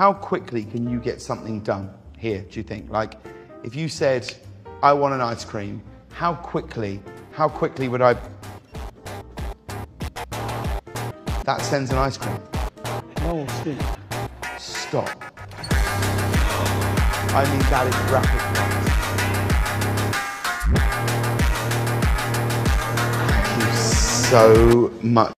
how quickly can you get something done here, do you think? Like, if you said, I want an ice cream, how quickly would I... That sends an ice cream. Oh, shit. Stop. I mean, that is rapid fire. Thank you so much.